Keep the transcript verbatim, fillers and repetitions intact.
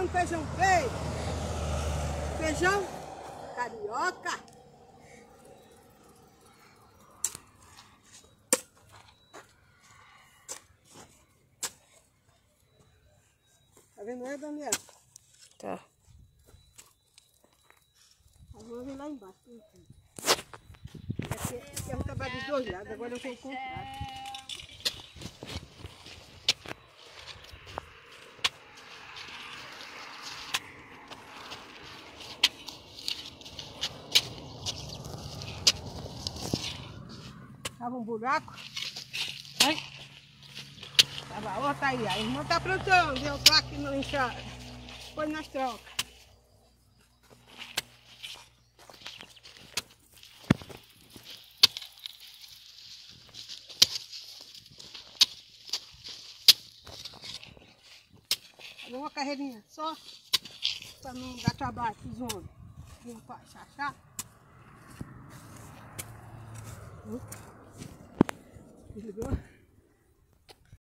fazendo feijão feio. Feijão carioca. Tá vendo aí, Daniel? Tá. Agora vem lá embaixo. Aqui, aqui é um trabalho dos dois lados, agora eu vou comprar. Tava um buraco. Ai. Tava outra aí. A irmã tá plantando. Eu tô aqui no enxada. Depois nós trocas. Fazer uma carreirinha só. Pra não dar trabalho pros homens. Não faz chachá. Desligou?